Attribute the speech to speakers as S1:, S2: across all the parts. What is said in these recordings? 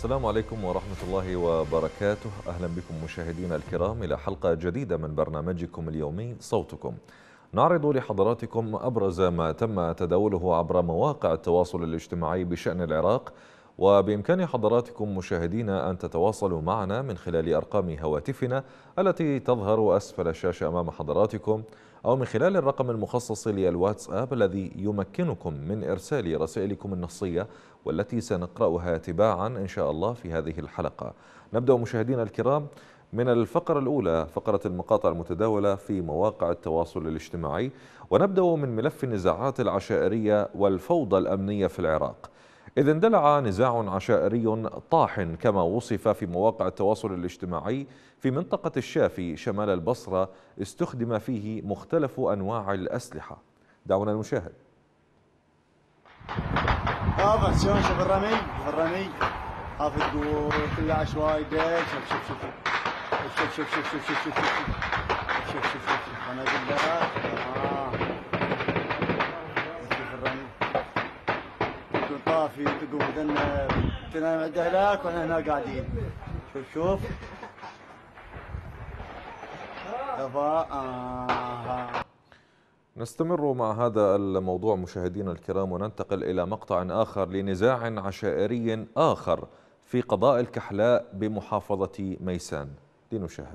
S1: السلام عليكم ورحمة الله وبركاته. أهلا بكم مشاهدينا الكرام إلى حلقة جديدة من برنامجكم اليومي صوتكم. نعرض لحضراتكم أبرز ما تم تداوله عبر مواقع التواصل الاجتماعي بشأن العراق، وبإمكان حضراتكم مشاهدينا أن تتواصلوا معنا من خلال أرقام هواتفنا التي تظهر أسفل الشاشة أمام حضراتكم، أو من خلال الرقم المخصص للواتساب الذي يمكنكم من إرسال رسائلكم النصية والتي سنقرأها تباعا إن شاء الله في هذه الحلقة. نبدأ مشاهدينا الكرام من الفقرة الأولى، فقرة المقاطع المتداولة في مواقع التواصل الاجتماعي، ونبدأ من ملف النزاعات العشائرية والفوضى الأمنية في العراق. إذ اندلع نزاع عشائري طاحن كما وصف في مواقع التواصل الاجتماعي في منطقة الشافي شمال البصرة، استخدم فيه مختلف أنواع الأسلحة. دعونا نشاهد.
S2: شلون شوف الرمي هاف تقول كله عشوائي ديك. شوف انا اقول لها شوف الرمي تكون طافي وتقوم بدنا تنام عند اهلك واحنا هنا قاعدين. شوف
S1: نستمر مع هذا الموضوع مشاهدينا الكرام، وننتقل إلى مقطع آخر لنزاع عشائري آخر في قضاء الكحلاء بمحافظة ميسان. لنشاهد.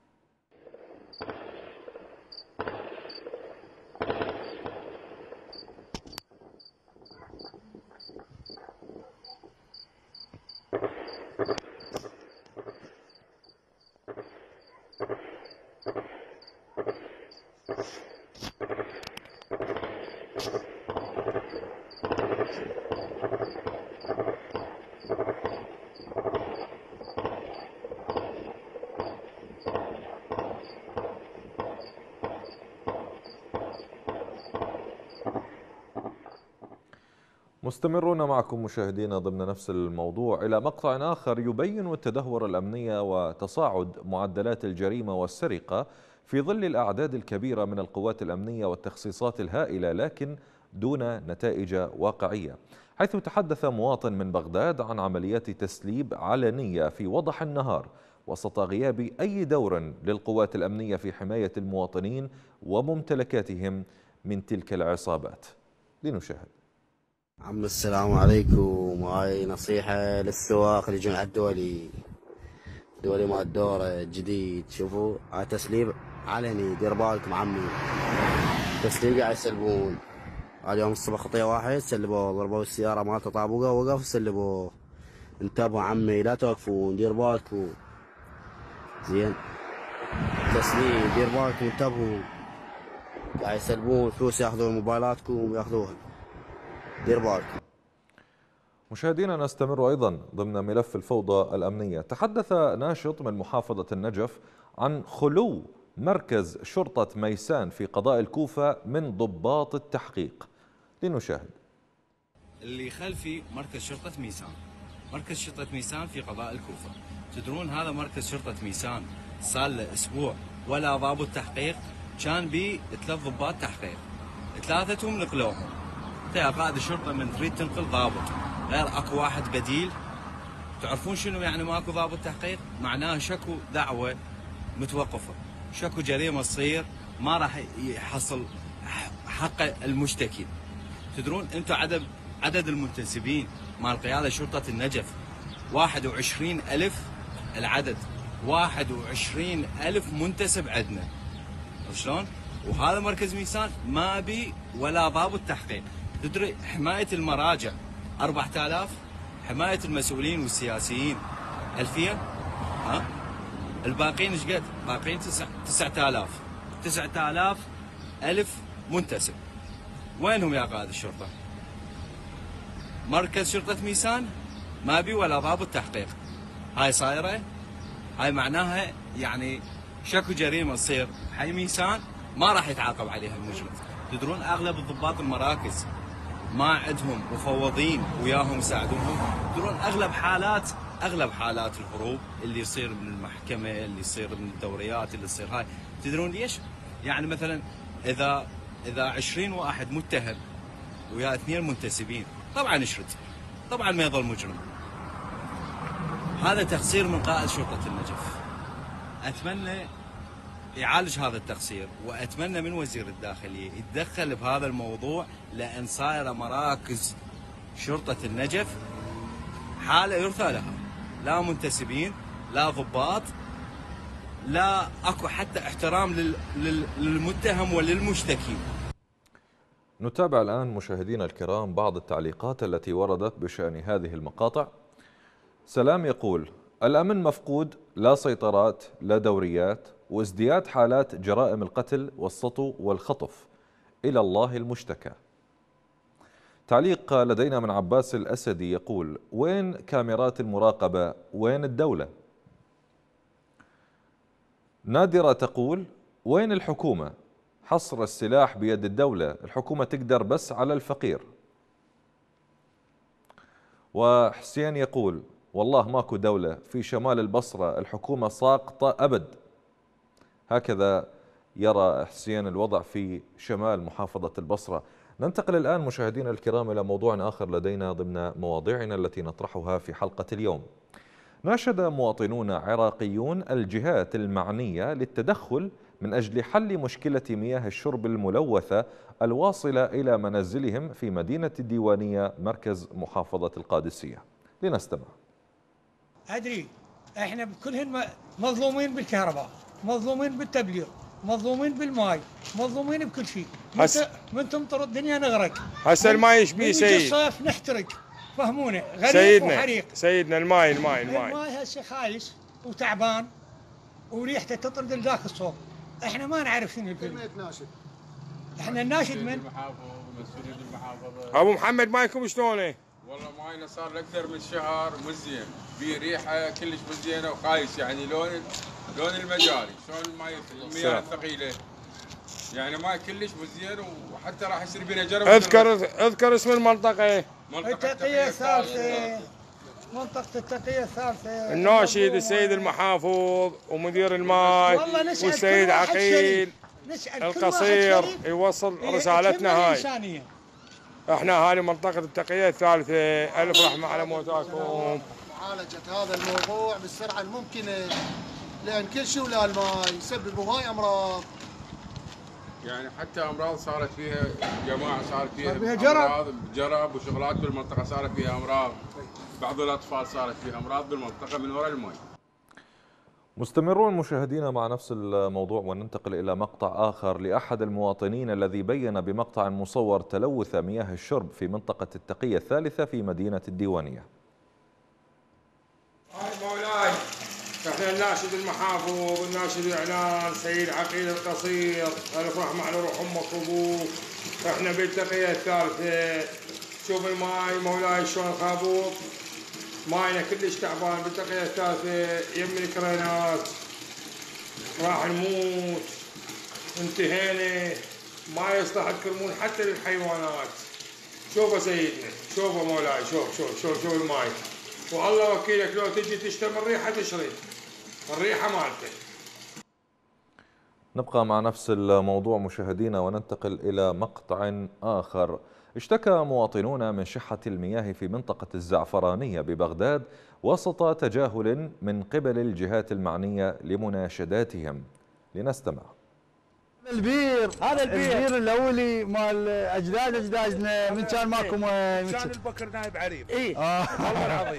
S1: مستمرون معكم مشاهدينا ضمن نفس الموضوع إلى مقطع آخر يبين التدهور الأمني وتصاعد معدلات الجريمة والسرقة في ظل الأعداد الكبيرة من القوات الأمنية والتخصيصات الهائلة، لكن دون نتائج واقعية. حيث تحدث مواطن من بغداد عن عمليات تسليب علنية في وضح النهار وسط غياب أي دور للقوات الأمنية في حماية المواطنين وممتلكاتهم من تلك العصابات. لنشاهد.
S3: عم السلام عليكم. هاي نصيحة للسواق اللي يجون على الدولي مال الدور الجديد. شوفوا هاي تسليب علني، دير بالكم عمي، تسليب قاعد يسلبون. اليوم الصبح خطية واحد سلبوه، ضربوا السيارة مالته طابقة، وقف سلبوه. انتبهوا عمي، لا توقفون، دير بالكم. زين تسليب، دير بالكم، انتبهوا. قاعد يسلبون فلوس، ياخذون موبايلاتكم وياخذوها، دير بالكم.
S1: مشاهدينا نستمر أيضا ضمن ملف الفوضى الأمنية. تحدث ناشط من محافظة النجف عن خلو مركز شرطة ميسان في قضاء الكوفة من ضباط التحقيق. لنشاهد.
S4: اللي خلفي مركز شرطة ميسان، مركز شرطة ميسان في قضاء الكوفة. تدرون هذا مركز شرطة ميسان صار له أسبوع ولا ضابط تحقيق، كان بي 3 ضباط تحقيق، 3 نقلوهم. يا قائد الشرطة من تريد تنقل ضابط غير اكو واحد بديل. تعرفون شنو يعني ماكو ضابط تحقيق؟ معناه شكو دعوة متوقفة، شكو جريمة تصير ما راح يحصل حق المشتكي. تدرون انتم عدد المنتسبين مال قيادة شرطة النجف 21,000 العدد، 21,000 منتسب عندنا. شلون؟ وهذا مركز ميسان ما بي ولا ضابط تحقيق. تدري حماية المراجع 4000، حماية المسؤولين والسياسيين 2000، ها؟ الباقيين ايش قد؟ باقيين 9000 ألف منتسب. وينهم يا قائد الشرطة؟ مركز شرطة ميسان ما بي ولا ضابط تحقيق. هاي صايرة، هاي معناها يعني شكو جريمة تصير حي ميسان ما راح يتعاقب عليها المجرم. تدرون اغلب الضباط المراكز ما عندهم مفوضين وياهم يساعدونهم. تدرون اغلب حالات الهروب اللي يصير من المحكمة، اللي يصير من الدوريات، اللي يصير هاي. تدرون ليش؟ يعني مثلا اذا 20 واحد متهم ويا 2 منتسبين، طبعا يشرد، طبعا ما يظل مجرم. هذا تقصير من قائد شرطة النجف. أتمنى يعالج هذا التقصير، وأتمنى من وزير الداخلية يتدخل بهذا الموضوع، لأن صايرة مراكز شرطة النجف حالة يرثى لها، لا منتسبين لا ضباط، لا اكو حتى احترام للمتهم وللمشتكي.
S1: نتابع الآن مشاهدينا الكرام بعض التعليقات التي وردت بشأن هذه المقاطع. سلام يقول: الأمن مفقود، لا سيطرات لا دوريات، وازدياد حالات جرائم القتل والسطو والخطف، إلى الله المشتكى. تعليق لدينا من عباس الأسدي يقول: وين كاميرات المراقبة؟ وين الدولة؟ نادرة تقول: وين الحكومة؟ حصر السلاح بيد الدولة، الحكومة تقدر بس على الفقير. وحسين يقول: والله ماكو دولة في شمال البصرة، الحكومة ساقطة أبد. هكذا يرى حسين الوضع في شمال محافظة البصرة. ننتقل الآن مشاهدينا الكرام إلى موضوع آخر لدينا ضمن مواضيعنا التي نطرحها في حلقة اليوم. ناشد مواطنون عراقيون الجهات المعنية للتدخل من أجل حل مشكلة مياه الشرب الملوثة الواصلة إلى منازلهم في مدينة الديوانية مركز محافظة القادسية. لنستمع.
S5: أدري احنا كلهن مظلومين بالكهرباء، مظلومين بالتبليغ، مظلومين بالماء، مظلومين بكل شيء. من تمطر الدنيا نغرق.
S6: هسه الماء ايش بيه سيد؟
S5: الصيف نحترق، فهمونا، غريق
S6: سيدنا
S5: وحريق.
S6: سيدنا الماء
S5: الماء هسه خايس وتعبان وريحته تطرد لذاك الصوب. احنا ما نعرف شنو الفيلم. احنا الناشد من
S7: مسؤولية المحافظة.
S6: ابو محمد مايكم شلونه؟
S7: والله ماينا صار له اكثر من شهر مش زين، في ريحه كلش مش زينه وخايس، يعني لون المجاري، شلون المياه الثقيله، يعني ماي كلش مش زين، وحتى راح يصير بينا جرب.
S6: اذكر اسم المنطقه.
S5: التقية الثالثة، منطقة التقية الثالثة.
S6: الناشد السيد المحافظ ومدير الماء والسيد عقيل القصير يوصل رسالتنا هاي. احنا هذه منطقة التقية الثالثة، ألف رحمة على موتاكم.
S8: معالجة هذا الموضوع بالسرعة الممكنة، لأن كل شيء ولا الماء يسبب هاي أمراض.
S7: يعني حتى أمراض صارت فيها جماعة، صارت فيها
S5: أمراض
S7: جرب وشغلات بالمنطقة، صارت فيها أمراض، بعض الأطفال صارت فيها أمراض بالمنطقة من وراء الماء.
S1: مستمرون مشاهدينا مع نفس الموضوع، وننتقل إلى مقطع آخر لأحد المواطنين الذي بين بمقطع مصور تلوث مياه الشرب في منطقة التقية الثالثة في مدينة الديوانية.
S6: هاي مولاي، احنا الناشد المحافظ والناشد الإعلان سيد عقيل القصير، ألف رحمة على روح أمك وأبوك. احنا بالتقية الثالثة، شوف الماي مولاي شلون خابوط، ماينا كلش تعبان بالتقية الثالثة، يم الكرينات راح نموت، انتهينا، ما يصلح تكرمون حتى للحيوانات. شوفوا سيدنا، شوفوا مولاي، شوف الماي، والله وكيلك لو تجي تشتم الريحة تشرب الريحة مالته.
S1: نبقى مع نفس الموضوع مشاهدينا وننتقل إلى مقطع آخر. اشتكى مواطنون من شحة المياه في منطقة الزعفرانية ببغداد وسط تجاهل من قبل الجهات المعنية لمناشداتهم. لنستمع.
S2: البير، هذا البير الاولي مال اجدادنا من كان ماكو ماي،
S9: كان البكر نايب عريب.
S2: اي والله العظيم.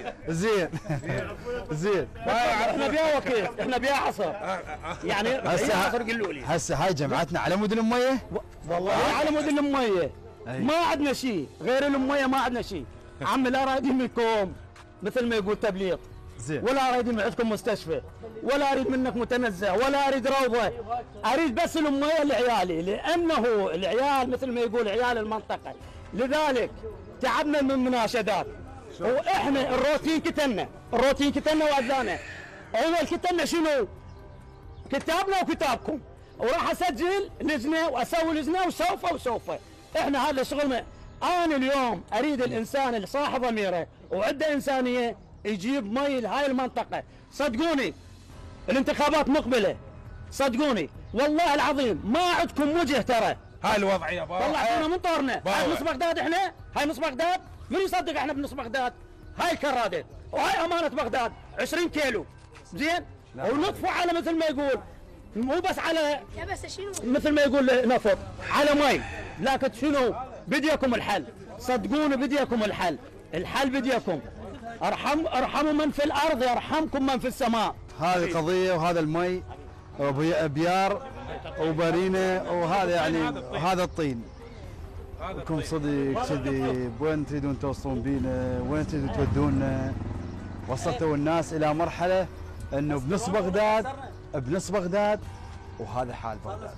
S2: زين
S9: احنا بيها وكيل، احنا بيها حصر، يعني حصر قلوا لي.
S2: هسه هاي جمعتنا على مود الميه،
S9: والله على مود الميه ما عندنا شيء غير الميه، ما عندنا شيء. عمي لا رايدين منكم مثل ما يقول تبليغ،
S2: زين،
S9: ولا اريد من عندكم مستشفى، ولا اريد منك متنزه، ولا اريد روضه، اريد بس الميه لعيالي، لانه العيال مثل ما يقول عيال المنطقه. لذلك تعبنا من مناشدات، واحنا الروتين كتلنا واذانا. اول كتلنا شنو؟ كتابنا وكتابكم، وراح اسجل لجنه واسوي لجنه وسوف احنا هذا شغلنا. انا اليوم اريد الانسان اللي صاحب ضميره وعنده انسانيه يجيب مي لهاي المنطقه. صدقوني الانتخابات مقبله، صدقوني والله العظيم ما عندكم وجه. ترى
S6: هاي الوضعيه
S9: طلعتونا من طورنا. هاي نص بغداد، احنا هاي نص بغداد. من يصدق احنا بنص بغداد؟ هاي الكراده وهاي امانه بغداد. 20 كيلو زين، ونطفوا على مثل ما يقول مو بس على مثل ما يقول نفط على مي، لكن شنو بديكم الحل؟ صدقوني بديكم الحل، الحل بديكم. ارحموا من في الارض يرحمكم من في السماء.
S2: هذه قضيه، وهذا المي ابيار وبرينه، وهذا يعني هذا الطين. بكم صدق كذي، وين تريدون توصلون بينا؟ وين تريدون تودونا؟ وصلتوا الناس الى مرحله انه بنص بغداد وهذا حال بغداد.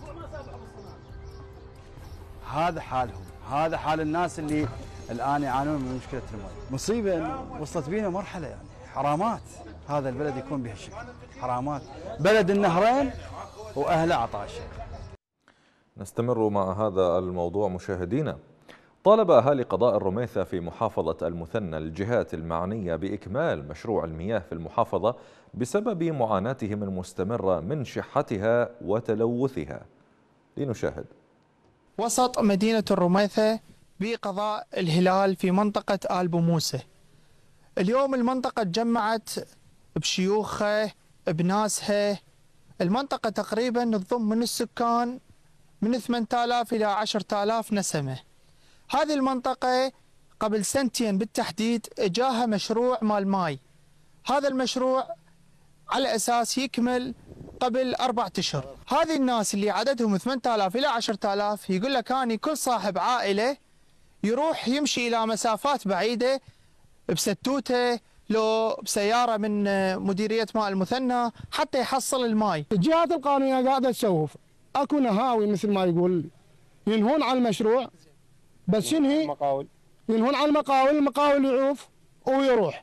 S2: هذا حالهم، هذا حال الناس اللي الان يعانون من مشكله المي. مصيبه إنه وصلت بينا مرحله يعني حرامات هذا البلد يكون بهالشكل، حرامات، بلد النهرين واهله عطاشه.
S1: نستمر مع هذا الموضوع مشاهدينا. طالب أهالي قضاء الرميثة في محافظة المثنى الجهات المعنية بإكمال مشروع المياه في المحافظة بسبب معاناتهم المستمرة من شحتها وتلوثها. لنشاهد.
S10: وسط مدينة الرميثة بقضاء الهلال في منطقة آل بوموسة. اليوم المنطقة تجمعت بشيوخها بناسها. المنطقة تقريبا تضم من السكان من 8000 إلى 10000 نسمة. هذه المنطقة قبل سنتين بالتحديد جاها مشروع مال ماي. هذا المشروع على أساس يكمل قبل 4 أشهر. هذه الناس اللي عددهم 8000 إلى 10000 يقول لك أني كل صاحب عائلة يروح يمشي إلى مسافات بعيدة بستوته لو بسيارة من مديرية ماء المثنى حتى يحصل الماي.
S11: الجهات القانونية قاعدة تسوف، اكو نهاوي مثل ما يقول ينهون على المشروع، بس ينهي ينهون على المقاول يعوف ويروح.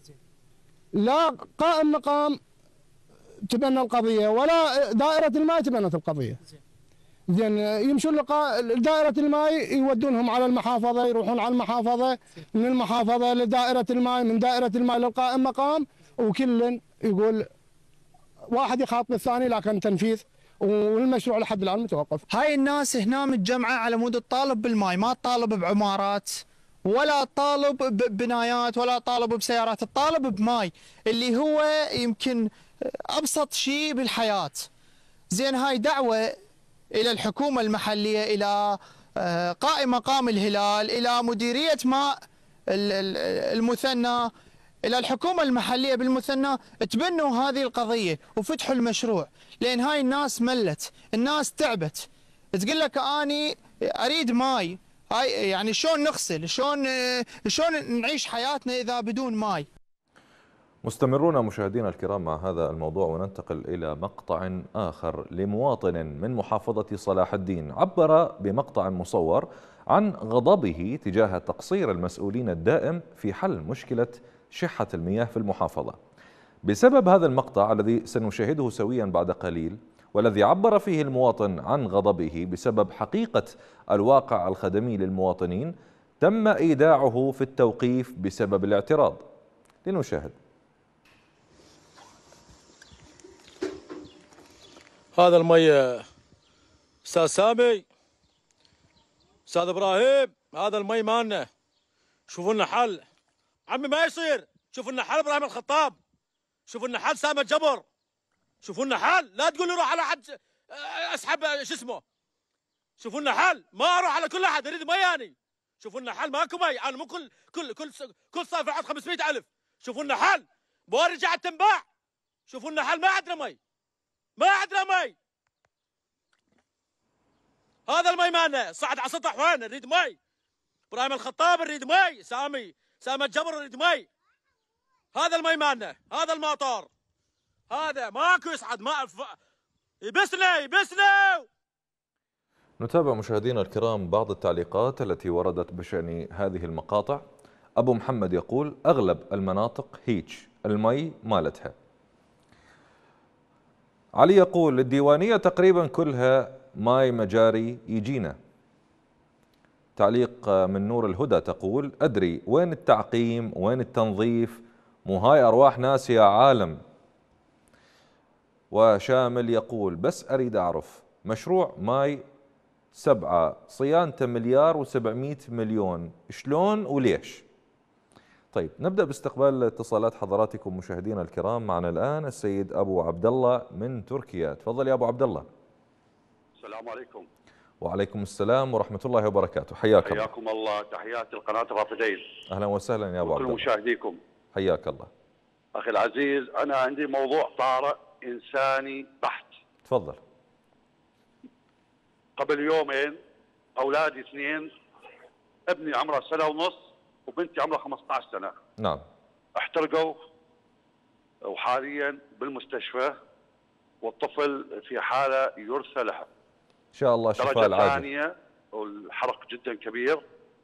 S11: لا قائم مقام تبنى القضية ولا دائرة الماء تبنت القضية. زين يمشون دائرة الماء يودونهم على المحافظة، يروحون على المحافظة، من المحافظة لدائرة الماء، من دائرة الماء للقائم مقام، وكل يقول واحد يخاطب الثاني لكن تنفيذ، والمشروع لحد الان متوقف.
S10: هاي الناس هنا متجمعه على مود تطالب بالماي، ما تطالب بعمارات ولا تطالب ببنايات ولا تطالب بسيارات، تطالب بماي اللي هو يمكن ابسط شيء بالحياه. زين هاي دعوه الى الحكومه المحليه، الى قائم مقام الهلال، الى مديريه ماء المثنى، إلى الحكومة المحلية بالمثنى تبنوا هذه القضية وفتحوا المشروع، لأن هاي الناس ملت، الناس تعبت. تقول لك أني أريد ماي، هاي يعني شلون نغسل، شلون نعيش حياتنا إذا بدون ماي.
S1: مستمرون مشاهدينا الكرام مع هذا الموضوع، وننتقل إلى مقطع آخر لمواطن من محافظة صلاح الدين عبر بمقطع مصور عن غضبه تجاه تقصير المسؤولين الدائم في حل مشكلة شحة المياه في المحافظة. بسبب هذا المقطع الذي سنشاهده سويا بعد قليل، والذي عبر فيه المواطن عن غضبه بسبب حقيقة الواقع الخدمي للمواطنين، تم إيداعه في التوقيف بسبب الاعتراض. لنشاهد.
S12: هذا المي استاذ سامي، استاذ ابراهيم، هذا المي مالنا، شوفوا لنا حل. عمي ما يصير، شوفوا لنا حل. ابراهيم الخطاب، شوفوا لنا حل. سامة جبر، شوفوا لنا حل. لا تقول لي روح على حد اسحب شو اسمه. شوفوا لنا حل، ما اروح على كل احد، اريد مي اني. شوفوا لنا حل، ماكو مي، انا مو كل صيف اعطي 500,000. شوفوا لنا حل، بوري قاعد تنباع. شوفوا لنا حل، ما عندنا مي، ما عندنا مي. هذا المي مالنا، صعد على سطح وين؟ نريد مي. ابراهيم الخطاب نريد مي، سامة جبر نريد مي. هذا المي مالنا، هذا المطار، هذا ماكو يصعد، ما يبسنا.
S1: نتابع مشاهدينا الكرام بعض التعليقات التي وردت بشأن هذه المقاطع. أبو محمد يقول: أغلب المناطق هيج، المي مالتها. علي يقول: الديوانية تقريبا كلها ماي مجاري يجينا. تعليق من نور الهدى تقول: أدري وين التعقيم وين التنظيف، مو هاي أرواح ناس يا عالم. وشامل يقول: بس أريد أعرف مشروع ماي 7 صيانته 1,700,000,000 شلون وليش؟ طيب نبدأ باستقبال اتصالات حضراتكم مشاهدينا الكرام. معنا الآن السيد أبو عبد الله من تركيا. تفضل يا أبو عبد الله.
S13: السلام عليكم.
S1: وعليكم السلام ورحمة الله وبركاته. حياك الله.
S13: حياكم الله، تحياتي القناة الرافدين.
S1: أهلا وسهلا يا أبو عبد الله.
S13: وكل مشاهديكم.
S1: حياك الله.
S13: أخي العزيز، أنا عندي موضوع طارئ إنساني بحت.
S1: تفضل.
S13: قبل يومين أولادي اثنين، ابني عمره 1.5 سنة وبنتي عمرها 15 سنة.
S1: نعم.
S13: احترقوا وحاليا بالمستشفى، والطفل في حالة يرثى لها.
S1: إن شاء الله شفاء العاجل.
S13: درجة ثانية والحرق جدا كبير.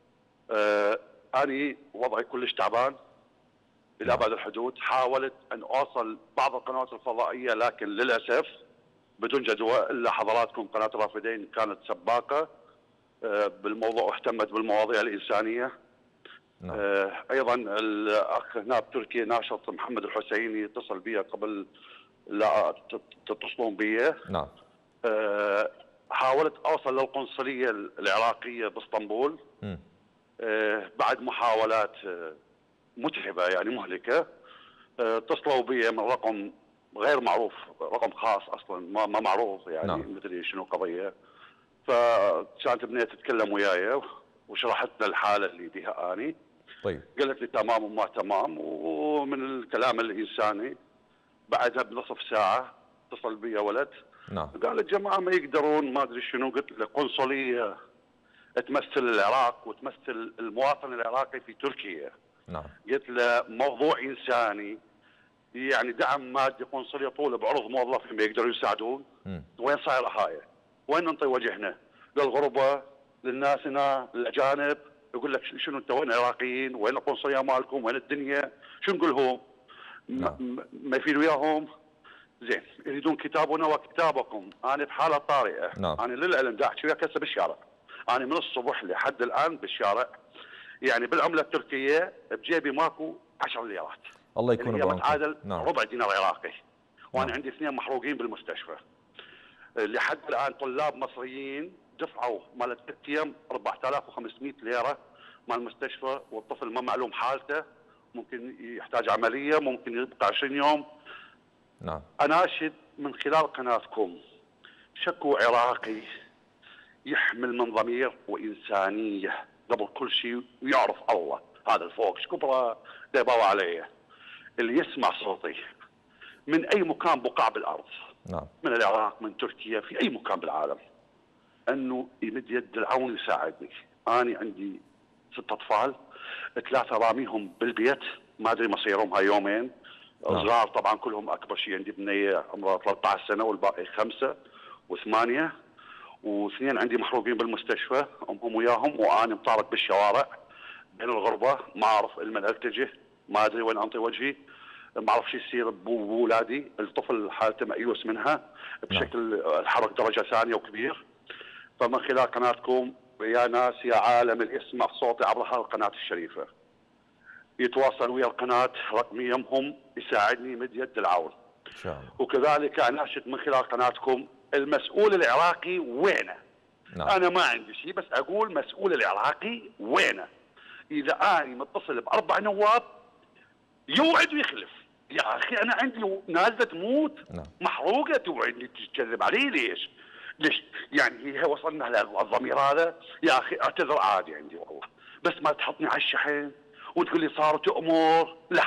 S13: أنا وضعي كلش تعبان إلى أبعد الحدود. حاولت أن أوصل بعض القنوات الفضائية لكن للأسف بدون جدوى، إلا حضراتكم قناة الرافدين كانت سباقة بالموضوع واهتمت بالمواضيع الإنسانية.
S1: نعم.
S13: أيضا الأخ هنا بتركيا ناشط محمد الحسيني اتصل بي قبل لا تتصلون بي.
S1: نعم.
S13: حاولت أوصل للقنصلية العراقية باسطنبول بعد محاولات متعبة يعني مهلكة. اتصلوا بي من رقم غير معروف، رقم خاص اصلا ما معروف يعني. نعم. مدري شنو قضيه. فكانت ابنية تتكلم وياي وشرحت لها الحاله اللي بيها اني.
S1: طيب.
S13: قالت لي تمام وما تمام، ومن الكلام الانساني بعدها بنصف ساعه اتصل بي ولد.
S1: نعم.
S13: قال الجماعه ما يقدرون ما ادري شنو. قلت له قنصليه تمثل العراق وتمثل المواطن العراقي في تركيا.
S1: نعم.
S13: قلت له موضوع انساني يعني دعم مادي، قنصليه طول بعرض موظفين ما يقدروا يساعدون. وين صايره هاي؟ وين ننطي وجهنا؟ للغربه، للناس هنا، للاجانب. يقول لك شنو انت وين العراقيين؟ وين القنصليه مالكم؟ وين الدنيا؟ شو نقول لهم؟ ما يفيد وياهم؟ زين، يريدون كتابنا وكتابكم. انا بحاله طارئه.
S1: نعم.
S13: انا للعلم دا احكي وياك هسه بالشارع. انا من الصبح لحد الان بالشارع، يعني بالعمله التركيه بجيبي ماكو 10 ليرات.
S1: الله يكون بعونكم.
S13: متعادل
S1: نعم.
S13: ربع دينار عراقي. وانا
S1: نعم.
S13: عندي 2 محروقين بالمستشفى. لحد الان طلاب مصريين دفعوا مال 3 ايام 4500 ليره مال المستشفى، والطفل ما معلوم حالته، ممكن يحتاج عمليه، ممكن يبقى 20 يوم.
S1: نعم.
S13: اناشد من خلال قناتكم شكو عراقي يحمل من ضمير وانسانيه قبل كل شيء ويعرف الله هذا الفوق شكبره دبوا عليه، اللي يسمع صوتي من اي مكان بقاع بالارض.
S1: نعم.
S13: من العراق، من تركيا، في اي مكان بالعالم، انه يمد يد العون ويساعدني. انا عندي 6 اطفال، 3 راميهم بالبيت ما ادري مصيرهم هاي يومين.
S1: نعم.
S13: صغار طبعا كلهم. اكبر شيء عندي بنيه عمرها 13 سنه والباقي 5 و8، و2 عندي محروقين بالمستشفى امهم وياهم، وانا مطارد بالشوارع بين الغربه، ما اعرف لمن التجه، ما ادري وين انطي وجهي، ما اعرف شو يصير بولادي. الطفل حالته مأيوس منها بشكل الحرق درجه ثانيه وكبير. فمن خلال قناتكم يا ناس يا عالم اللي يسمع صوتي عبر هذه القناه الشريفه يتواصل ويا القناه رقميهم يساعدني مد يد العون.
S1: ان شاء الله.
S13: وكذلك اناشد من خلال قناتكم المسؤول العراقي وينه؟
S1: نعم.
S13: انا ما عندي شيء، بس اقول مسؤول العراقي وينه؟ اذا انا متصل ب4 نواب يوعد ويخلف. يا اخي انا عندي نازله تموت.
S1: نعم.
S13: محروقه، توعدني تكذب علي ليش؟ ليش؟ يعني هي وصلنا للضمير هذا؟ يا اخي اعتذر عادي عندي والله، بس ما تحطني على الشحن وتقول لي صارت امور. لا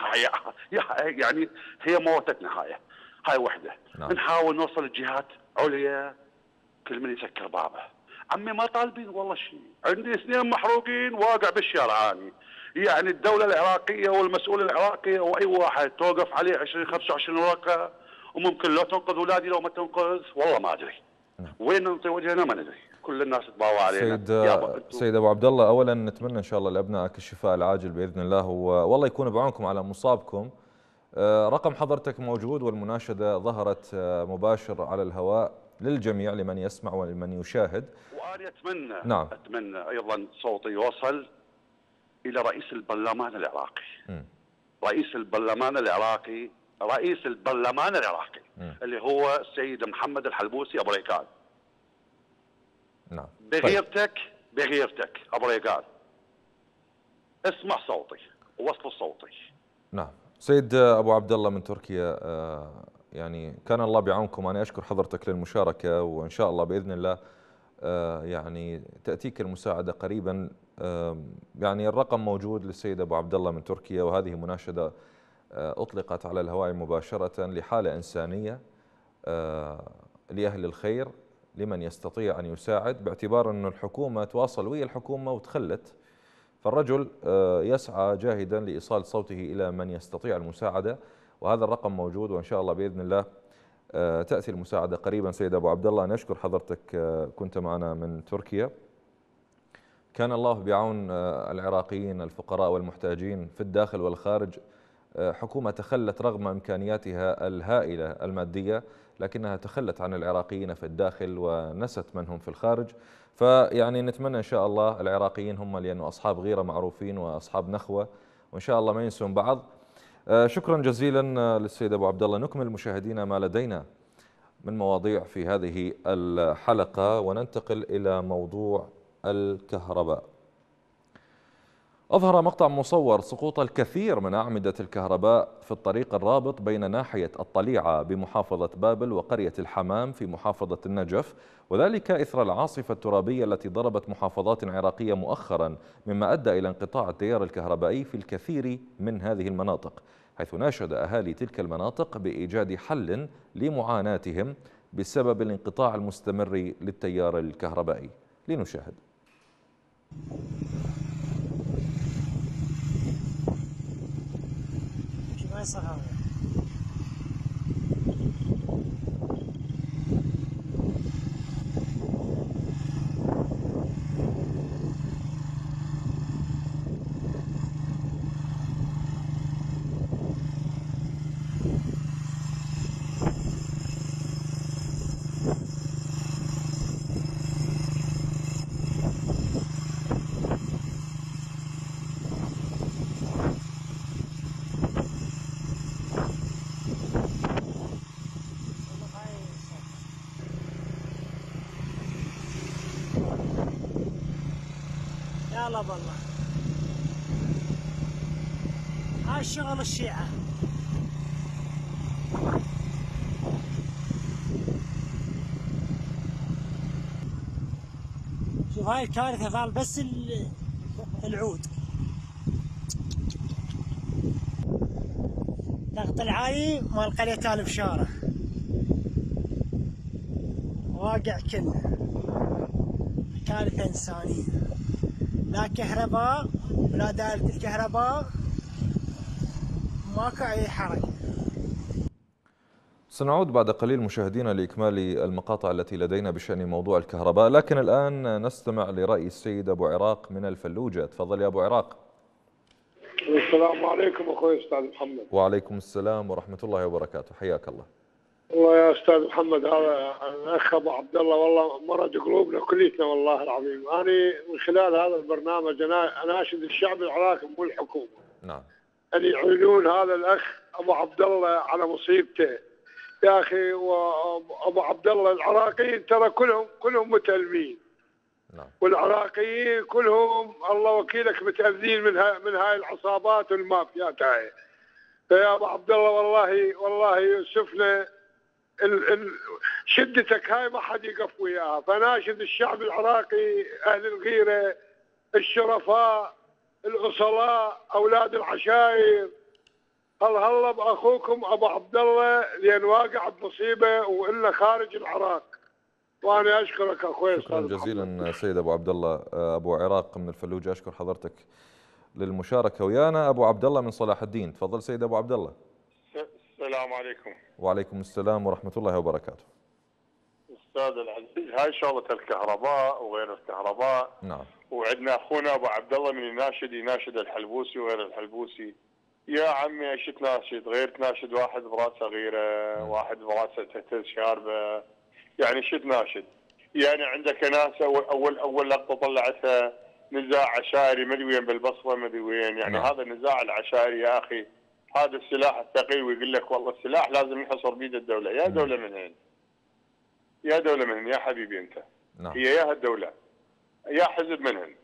S13: يعني هي موتتنا هاي وحده.
S1: نعم.
S13: نحاول نوصل لجهات عليا، كل من يسكر بابه. عمي ما طالبين والله شيء، عندي 2 محروقين واقع بالشارع اني. يعني الدوله العراقيه والمسؤول العراقي واي واحد توقف عليه 20 25 ورقه، وممكن لو تنقذ اولادي لو ما تنقذ والله ما ادري. وين ننطي وجهنا ما ندري، كل الناس تباوع علينا.
S1: سيد ابو عبد الله، اولا نتمنى ان شاء الله لابنائك الشفاء العاجل باذن الله، والله يكون بعونكم على مصابكم. رقم حضرتك موجود والمناشده ظهرت مباشر على الهواء للجميع لمن يسمع ولمن يشاهد.
S13: وانا اتمنى
S1: نعم.
S13: اتمنى ايضا صوتي يوصل الى رئيس البرلمان العراقي. رئيس البرلمان العراقي، رئيس البرلمان العراقي اللي هو السيد محمد الحلبوسي ابو ريكان.
S1: نعم.
S13: بغيرتك ابو ريكان اسمع صوتي. ووصله الصوتي.
S1: نعم. سيد أبو عبد الله من تركيا، يعني كان الله بعونكم. أنا أشكر حضرتك للمشاركة، وإن شاء الله بإذن الله يعني تأتيك المساعدة قريبا. يعني الرقم موجود للسيد أبو عبد الله من تركيا، وهذه مناشدة أطلقت على الهواء مباشرة لحالة إنسانية لأهل الخير، لمن يستطيع أن يساعد، باعتبار أن الحكومة تواصل ويا الحكومة وتخلت، فالرجل يسعى جاهدا لإيصال صوته إلى من يستطيع المساعدة، وهذا الرقم موجود، وإن شاء الله بإذن الله تأتي المساعدة قريبا. سيد أبو عبد الله، نشكر حضرتك، كنت معنا من تركيا. كان الله بعون العراقيين الفقراء والمحتاجين في الداخل والخارج. حكومة تخلت رغم إمكانياتها الهائلة المادية، لكنها تخلت عن العراقيين في الداخل ونست من هم في الخارج. فيعني نتمنى إن شاء الله العراقيين هم لأنه أصحاب غيرة معروفين وأصحاب نخوة، وإن شاء الله ما ينسون بعض. شكرا جزيلا للسيد أبو عبد الله. نكمل مشاهدينا ما لدينا من مواضيع في هذه الحلقة، وننتقل إلى موضوع الكهرباء. أظهر مقطع مصور سقوط الكثير من أعمدة الكهرباء في الطريق الرابط بين ناحية الطليعة بمحافظة بابل وقرية الحمام في محافظة النجف، وذلك إثر العاصفة الترابية التي ضربت محافظات عراقية مؤخرا، مما أدى إلى انقطاع التيار الكهربائي في الكثير من هذه المناطق، حيث ناشد أهالي تلك المناطق بإيجاد حل لمعاناتهم بسبب الانقطاع المستمر للتيار الكهربائي. لنشاهد.
S14: يلا بالله هاي شغل الشيعة. شوف هاي الكارثة فعل بس العود ضغط العالي مال قرية آل بشارة واقع كله كارثة إنسانية، لا كهرباء ولا دائرة الكهرباء، ماكو أي حركة.
S1: سنعود بعد قليل مشاهدينا لإكمال المقاطع التي لدينا بشأن موضوع الكهرباء، لكن الآن نستمع لرأي السيد أبو عراق من الفلوجة. تفضل يا أبو عراق.
S6: السلام عليكم أخوي أستاذ محمد.
S1: وعليكم السلام ورحمة الله وبركاته، حياك الله.
S6: والله يا أستاذ محمد، هذا الأخ أبو عبد الله والله مرض قلوبنا كليتنا والله العظيم. أنا من خلال هذا البرنامج أناشد الشعب العراقي والحكومة
S1: نعم
S6: أن يعينون هذا الأخ أبو عبد الله على مصيبته. يا أخي وأبو عبد الله العراقيين ترى كلهم متألمين.
S1: نعم.
S6: والعراقيين كلهم الله وكيلك متأذين من هاي العصابات والمافيات هاي. فيا أبو عبد الله والله يوسفنا شدتك هاي ما حد يقف وياها. فناشد الشعب العراقي، أهل الغيرة، الشرفاء، الأصلاء، أولاد العشائر، هلا بأخوكم أبو عبد الله لأن واقع بمصيبة وإلا خارج العراق. وأنا أشكرك أخوي.
S1: شكرا جزيلا سيد أبو عبد الله. أبو عراق من الفلوجة، أشكر حضرتك للمشاركة ويانا. أبو عبد الله من صلاح الدين، تفضل سيد أبو عبد الله.
S15: السلام عليكم.
S1: وعليكم السلام ورحمة الله وبركاته.
S15: أستاذ العزيز، هاي شغلة الكهرباء وغير الكهرباء.
S1: نعم.
S15: وعندنا أخونا أبو عبد الله من يناشد الحلبوسي وغير الحلبوسي. يا عمي ايش تناشد؟ غير تناشد واحد براسه غيره، واحد براسه تهتز شاربه، يعني شو تناشد؟ يعني عندك ناس اول لقطه طلعتها نزاع عشائري مدري وين بالبصره مدري وين، يعني هذا النزاع العشائري يا اخي هذا السلاح الثقيل، ويقول لك والله السلاح لازم يحصر بيد الدوله. يا دوله من هين؟ يا دوله من هين يا حبيبي انت؟
S1: نعم.
S15: هي يا الدوله يا حزب منهن.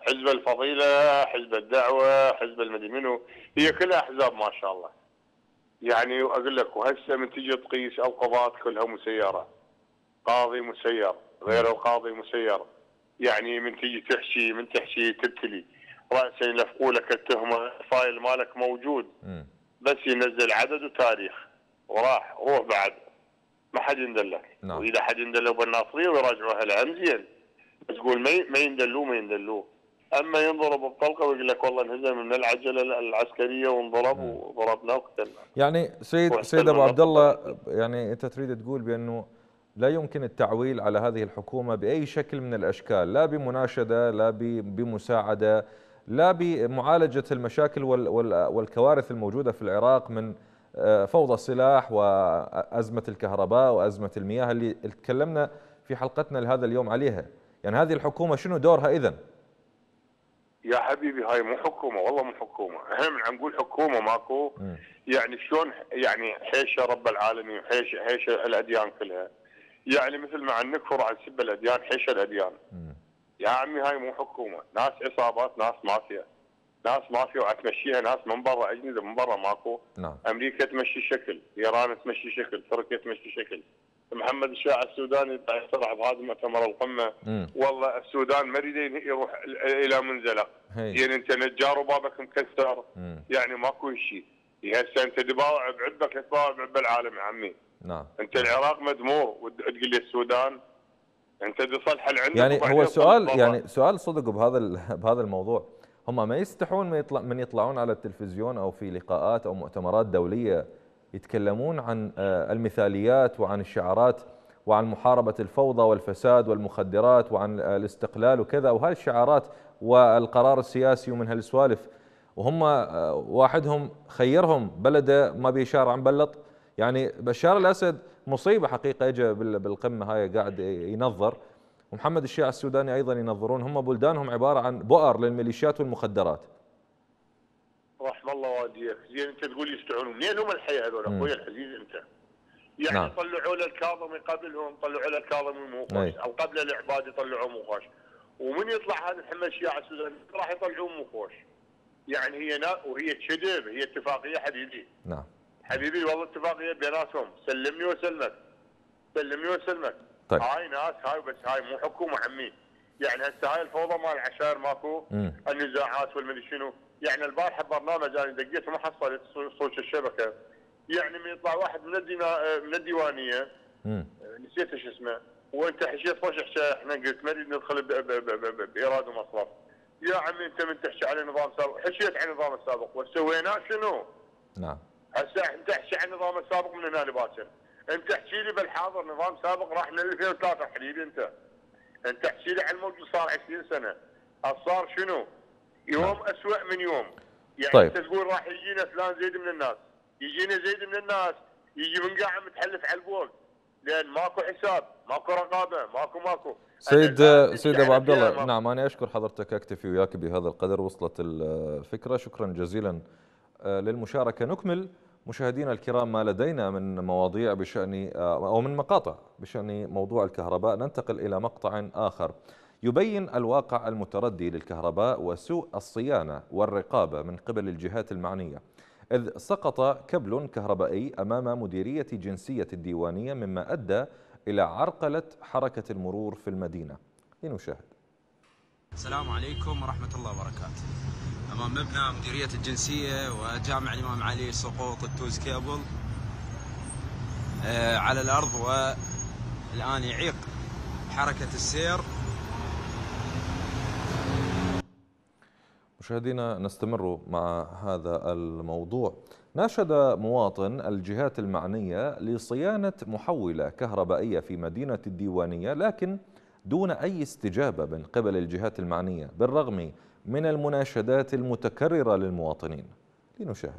S15: حزب الفضيله، حزب الدعوه، حزب المدري منو، هي كلها احزاب ما شاء الله. يعني اقول لك وهسه من تجي تقيس القضاة كلها مسيره، قاضي مسير، غير القاضي مسير. يعني من تجي تحشي تبتلي راسا يلفقوا لك التهمه، الفايل مالك موجود بس ينزل عدد وتاريخ وراح روح بعد ما حد يندلك.
S1: نعم.
S15: واذا حد يندلوا بالناصريه ويراجعوا اهلها زين، تقول ما يندلوه. اما ينضرب بطلقه ويقول لك والله انهزم من العجله العسكريه وانضرب وضربنا وقتلنا.
S1: يعني سيد ابو عبد الله، يعني انت تريد تقول بانه لا يمكن التعويل على هذه الحكومه باي شكل من الاشكال، لا بمناشده، لا بمساعده، لا بمعالجه المشاكل والكوارث الموجوده في العراق من فوضى السلاح وازمه الكهرباء وازمه المياه اللي تكلمنا في حلقتنا لهذا اليوم عليها. يعني هذه الحكومه شنو دورها اذا؟
S15: يا حبيبي هاي مو حكومه، والله مو حكومه، احنا عم نقول حكومه ماكو. يعني شلون يعني حيشه رب العالمين وحيشه الاديان كلها. يعني مثل ما عم نكفر عن سب الاديان حيشه الاديان. يا عمي هاي مو حكومه، ناس عصابات، ناس مافيا وتمشيها ناس من برا، اجنده من برا ماكو.
S1: نعم.
S15: امريكا تمشي شكل، ايران تمشي شكل، تركيا تمشي شكل. محمد الشاعر السوداني يطلع بهذا مؤتمر القمه والله السودان ما يريد يروح الى منزلق. يعني انت نجار وبابك مكسر. يعني ماكو شيء. هسه انت تباوع بعبك تباوع بعب العالم يا عمي.
S1: نعم.
S15: انت العراق مدمور وتقول لي السودان انت تصلح عندك.
S1: يعني هو سؤال، يعني سؤال صدق بهذا الموضوع، هم ما يستحون من يطلعون على التلفزيون او في لقاءات او مؤتمرات دوليه يتكلمون عن المثاليات وعن الشعارات وعن محاربة الفوضى والفساد والمخدرات وعن الاستقلال وكذا، وهذه الشعارات والقرار السياسي ومن هالسوالف، وهم واحدهم خيرهم بلده ما بيشار عن بلط. يعني بشار الأسد مصيبة حقيقة، اجى بالقمة هاي قاعد ينظر، ومحمد الشيع السوداني أيضا ينظرون، هم بلدانهم عبارة عن بؤر للميليشيات والمخدرات.
S15: رحم الله والديك. زين انت تقول يستعونون، منين هم الحياه هذول اخوي العزيز انت؟ يعني
S1: نعم.
S15: طلعوا له الكاظمي قبلهم، طلعوا له الكاظمي مو خوش، او قبل العباد يطلعوه مو خوش، ومن يطلع هذا محمد الشيع السوداني راح يطلعوه مو خوش. يعني وهي كذب، هي اتفاقيه حبيبي.
S1: نعم.
S15: حبيبي والله اتفاقيه بيناتهم، سلمني وسلمك.
S1: طيب.
S15: هاي ناس هاي بس هاي مو حكومه عمي. يعني هسه هاي الفوضى مال العشائر ماكو، النزاعات والمدري شنو. يعني البارحه برنامج انا دقيت وما حصلت صوت الشبكه، يعني من يطلع واحد من الديوانيه نسيت ايش اسمه، وانت حشيت وش حكايه، احنا قلت ما نريد ندخل بايراد ومصرف. يا عمي انت من تحكي على نظام سابق، حشيت عن النظام السابق وسويناه شنو؟
S1: نعم.
S15: هسه انت احكي عن النظام السابق من هنا لباكر، انت احكي لي بالحاضر نظام سابق راح من 2003 حبيبي. انت احكي لي عن الموجود صار 20 سنه، صار شنو؟ يوم اسوء من يوم. يعني
S1: طيب.
S15: انت تقول راح يجينا فلان زيد من الناس، يجينا زيد من الناس، يجي من قاعد متحلف على البوق، لان ماكو حساب، ماكو رقابه، ماكو.
S1: سيد ابو عبد الله، نعم انا اشكر حضرتك، اكتفي وياك بهذا القدر، وصلت الفكره، شكرا جزيلا للمشاركه. نكمل مشاهدينا الكرام ما لدينا من مواضيع بشان او من مقاطع بشان موضوع الكهرباء. ننتقل الى مقطع اخر يبين الواقع المتردي للكهرباء وسوء الصيانه والرقابه من قبل الجهات المعنيه، إذ سقط كبل كهربائي أمام مديرية جنسية الديوانية مما أدى إلى عرقلة حركة المرور في المدينة. لنشاهد.
S16: السلام عليكم ورحمة الله وبركاته. أمام مبنى مديرية الجنسية وجامع الإمام علي سقوط التوز كيبل على الأرض، والآن يعيق حركة السير.
S1: مشاهدينا نستمر مع هذا الموضوع. ناشد مواطن الجهات المعنية لصيانة محولة كهربائية في مدينة الديوانية، لكن دون أي استجابة من قبل الجهات المعنية بالرغم من المناشدات المتكررة للمواطنين. لنشاهد.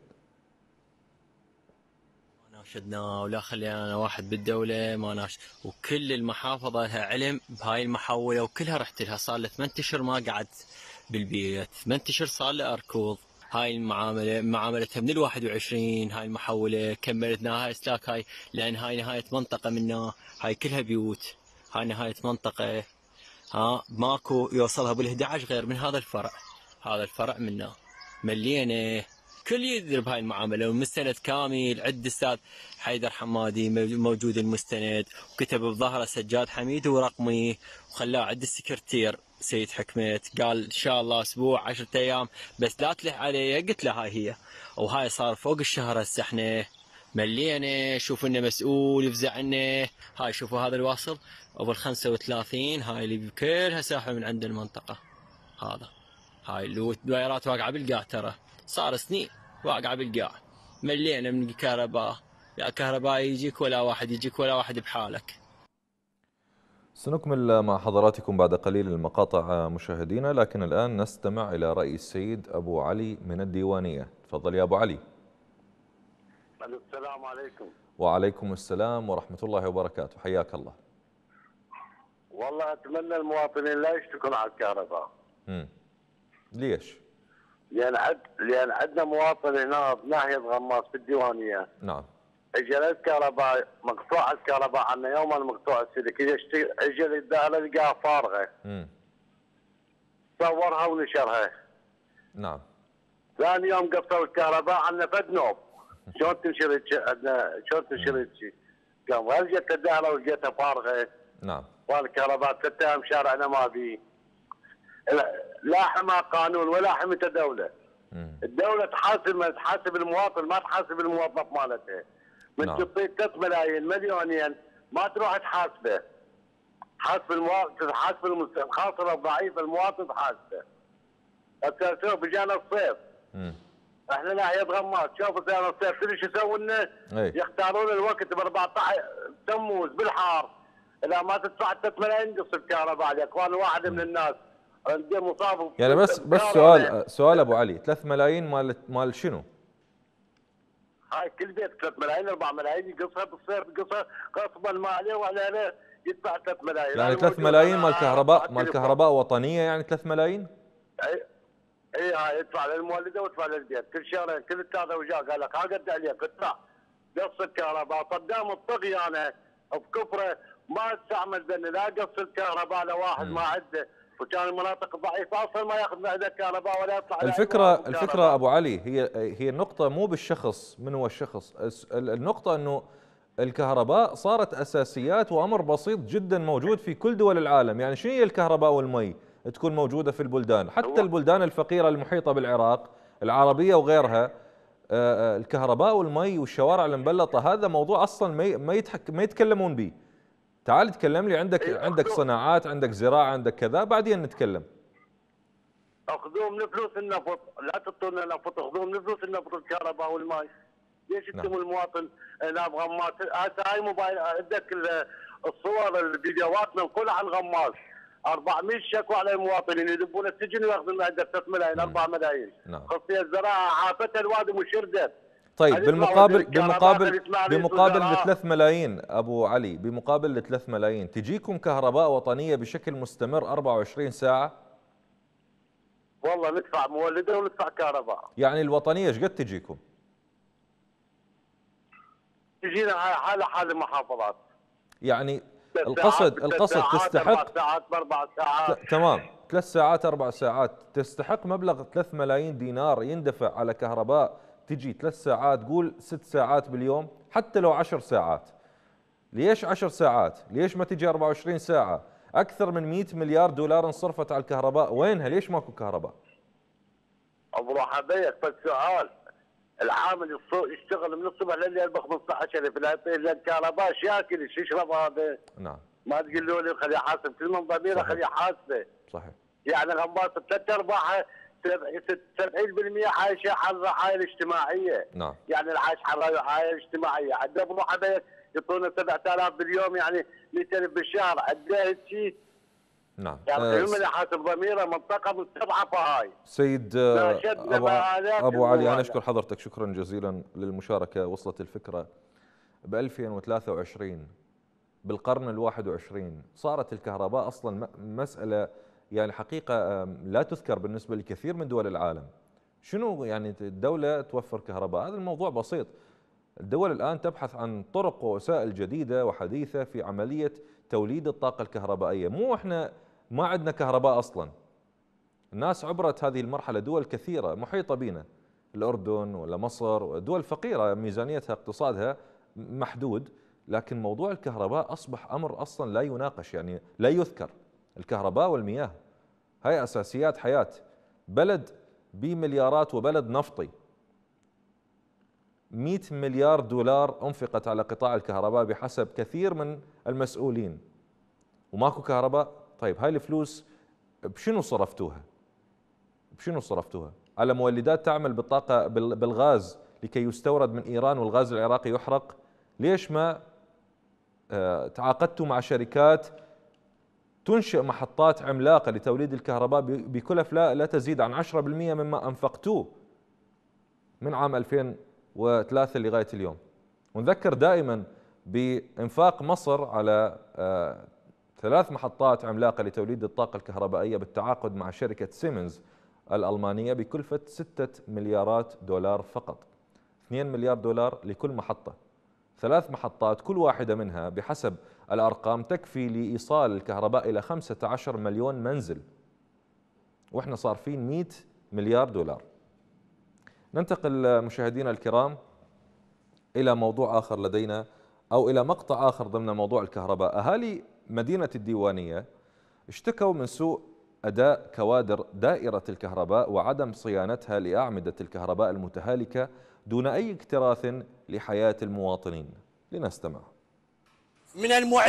S17: ناشدنا ولا خلينا واحد بالدولة ما ناشد، وكل المحافظة لها علم بهاي المحولة وكلها رحت لها، صار لي 8 أشهر ما قعدت بالبيت، 8 أشهر صار لي أركض. هاي المعاملة معاملتها من 21 هاي المحولة كملتنا هاي اسلاك هاي، لأن هاي نهاية منطقة منا، هاي كلها بيوت، هاي نهاية منطقة ماكو يوصلها بال11 غير من هذا الفرع. هذا الفرع منه ملينا كل يدري بهاي المعامله، والمستند كامل عند استاذ حيدر حمادي موجود المستند، وكتب بظهره سجاد حميد ورقمي، وخلاه عند السكرتير سيد حكمت. قال ان شاء الله اسبوع 10 ايام بس لا تلح علي. قلت له هاي هي، وهاي صار فوق الشهر هسه احنا ملينا. شوفوا لنا مسؤول يفزع لنا. هاي شوفوا هذا الواصل ابو 35، هاي اللي كلها ساحه من عند المنطقه. هاي الدويرات واقعه بالقاع، ترى صار سنين واقعه بالقاع. ملينا من الكهرباء، يا كهرباء يجيك ولا واحد يجيك ولا واحد بحالك.
S1: سنكمل مع حضراتكم بعد قليل المقاطع مشاهدينا، لكن الآن نستمع إلى رأي السيد أبو علي من الديوانية. تفضل يا أبو علي.
S18: السلام عليكم.
S1: وعليكم السلام ورحمة الله وبركاته، حياك الله.
S18: والله أتمنى المواطنين لا يشتكون على الكهرباء.
S1: ليش؟
S18: لأن عندنا مواطن هنا بناحية غماس في الديوانية.
S1: نعم.
S18: اجى الكهرباء مقطوع الكهرباء عنا يوم المقطوع السلك، اجى الدائرة لقاها فارغة. صورها ونشرها.
S1: نعم.
S18: ثاني يوم قطعوا الكهرباء عنا فد نوب. شلون تنشر عندنا شلون تنشر قام رجعت الدائرة ولقيتها فارغة.
S1: نعم.
S18: والكهرباء 3 ايام شارعنا ما بي. لا حمى قانون ولا حمى الدولة. الدولة تحاسب المواطن، ما تحاسب الموظف مالتها. من تعطيه 3 ملايين مليونين ما تروح تحاسبه. حاسب المواطن، تحاسب الخاطر الضعيف المواطن تحاسبه. هسه شوف اجانا الصيف. احنا ناحية غماس، شوف اجانا الصيف كل يسوون لنا؟ يختارون الوقت ب 14 تموز بالحار. اذا ما تدفع 3 ملايين يقص الكهرباء عليك، وانا واحد من الناس عندي مصاب.
S1: يعني بس سؤال ابو علي، 3 ملايين مال شنو؟
S18: هاي كل بيت 3 ملايين 4 ملايين يقصها بالصيف، يقصها غصبا ما عليه ولا عليه يدفع 3 ملايين.
S1: يعني 3 ملايين مال كهرباء وطنيه، يعني 3 ملايين؟
S18: اي هاي يدفع للمولده ويدفع للبيت كل شهرين. كل هذا وجا قال لك ها قد عليك ادفع. قص الكهرباء قدام الطغيانه بكفره ما استعمل ذني لا قص الكهرباء لواحد ما عنده، وكان المناطق الضعيفه اصلا ما ياخذ معده كهرباء ولا يطلع.
S1: الفكره ابو علي هي النقطه مو بالشخص من هو الشخص، النقطه انه الكهرباء صارت اساسيات وامر بسيط جدا موجود في كل دول العالم. يعني شنو هي الكهرباء والمي تكون موجوده في البلدان، حتى البلدان الفقيره المحيطه بالعراق العربيه وغيرها، الكهرباء والمي والشوارع المبلطه هذا موضوع اصلا ما يتكلمون به. تعال تكلم لي، عندك صناعات، عندك زراعه، عندك كذا، بعدين نتكلم.
S18: اخذوه من فلوس النفط، لا تعطونا نفط، اخذوه من فلوس النفط الكهرباء والماء. ليش انتم المواطن هنا بغماس؟ هسه هاي موبايل عندك الصور الفيديوهات منقوله عن غماس، 400 شكوى على المواطنين يذبون السجن وياخذون عندك 3 ملايين 4 ملايين. خصوصيه الزراعه عافتها الوادي وشردت.
S1: طيب بمقابل ل 3 ملايين ابو علي، بمقابل ل 3 ملايين تجيكم كهرباء وطنيه بشكل مستمر 24 ساعه؟
S18: والله ندفع مولده وندفع كهرباء.
S1: يعني الوطنيه ايش قد تجيكم؟
S18: تجينا حال المحافظات.
S1: يعني القصد تستحق
S18: 4 ساعات ب4 ساعات.
S1: تمام، 3 ساعات 4 ساعات تستحق مبلغ 3 ملايين دينار يندفع على كهرباء تجي 3 ساعات، قول 6 ساعات باليوم، حتى لو 10 ساعات. ليش 10 ساعات؟ ليش ما تجي 24 ساعة؟ أكثر من 100 مليار دولار انصرفت على الكهرباء، وينها؟ ليش ماكو كهرباء؟
S18: بروح ابيك بس سؤال، العامل يشتغل من الصبح لليل ب 15,000 لا يعطيه الا الكهرباء، ايش ياكل ايش يشرب هذا؟
S1: نعم.
S18: ما تقول له خليه يحاسب، كل من ضميره خليه يحاسبه.
S1: صحيح.
S18: يعني غماس 3 ارباعها 70% عايشه على الرعايه الاجتماعيه.
S1: نعم.
S18: يعني العايش على الرعايه الاجتماعيه، عندنا بروح ابيك يعطونا 7,000 باليوم، يعني 100,000 بالشهر، عندنا شيء.
S1: نعم.
S18: يعني كل من يحاسب ضميره منطقه مستضعفه هاي.
S1: سيد ابو علي، انا اشكر حضرتك شكرا جزيلا للمشاركه. وصلت الفكره ب 2023 بالقرن ال21 صارت الكهرباء اصلا مساله يعني حقيقه لا تذكر بالنسبه لكثير من دول العالم. شنو يعني الدوله توفر كهرباء؟ هذا الموضوع بسيط. الدول الان تبحث عن طرق ووسائل جديده وحديثه في عمليه توليد الطاقه الكهربائيه، مو احنا ما عندنا كهرباء أصلا. الناس عبرت هذه المرحلة، دول كثيرة محيطة بنا، الأردن ولا مصر، ودول فقيرة ميزانيتها اقتصادها محدود، لكن موضوع الكهرباء أصبح أمر أصلا لا يناقش، يعني لا يذكر. الكهرباء والمياه هاي أساسيات حياة بلد بمليارات، وبلد نفطي. 100 مليار دولار أنفقت على قطاع الكهرباء بحسب كثير من المسؤولين، وماكو كهرباء. طيب هاي الفلوس بشنو صرفتوها؟ بشنو صرفتوها؟ على مولدات تعمل بالطاقة بالغاز لكي يستورد من إيران والغاز العراقي يحرق؟ ليش ما تعاقدتوا مع شركات تنشئ محطات عملاقة لتوليد الكهرباء بكلف لا تزيد عن 10% مما أنفقتوه من عام 2003 لغاية اليوم؟ ونذكر دائما بإنفاق مصر على 3 محطات عملاقة لتوليد الطاقة الكهربائية بالتعاقد مع شركة سيمنز الألمانية بكلفة 6 مليارات دولار فقط. 2 مليار دولار لكل محطة. 3 محطات كل واحدة منها بحسب الأرقام تكفي لإيصال الكهرباء إلى 15 مليون منزل، وإحنا صارفين 100 مليار دولار. ننتقل مشاهدينا الكرام إلى موضوع آخر لدينا، أو إلى مقطع آخر ضمن موضوع الكهرباء. أهالي مدينة الديوانية اشتكوا من سوء أداء كوادر دائرة الكهرباء وعدم صيانتها لأعمدة الكهرباء المتهالكة دون أي اكتراث لحياة المواطنين. لنستمع.
S9: من